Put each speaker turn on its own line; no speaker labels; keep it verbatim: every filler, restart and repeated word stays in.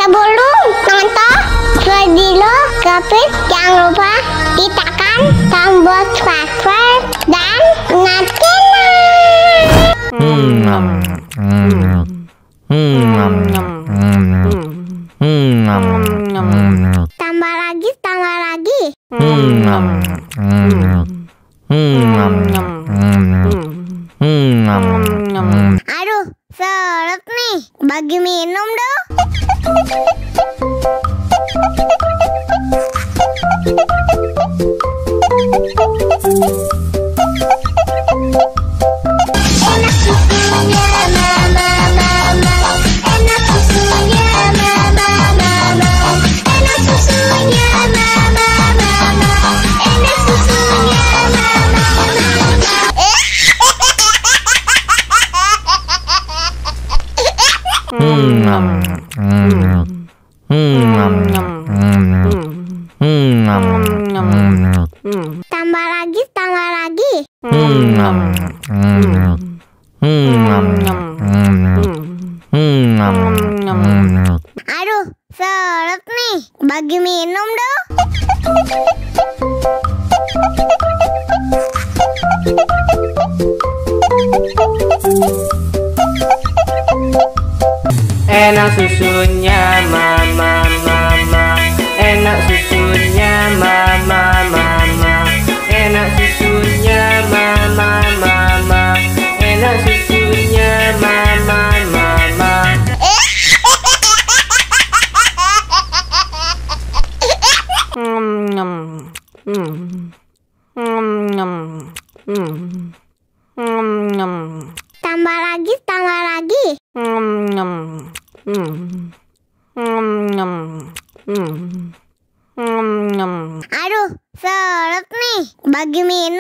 Sebelum nonton video Kepit, jangan lupa tekan tombol subscribe dan nyalakan.
Hmm. Hmm. Hmm. Hmm.
Tambah lagi, tambah lagi.
Hmm. Hmm.
Aduh, seret nih. Bagi minum dong. Enak susunya mama mama, enak susunya mama mama, enak susunya mama mama, enak susunya mama mama. Tambah lagi, tambah lagi. Aduh, seret nih. Bagi minum dong.
Enak susunya mama mama, enak susunya mama mama, enak susunya mama mama, enak susunya mama mama.
Tambah lagi, tambah lagi. Aduh, seret nih. Bagi minum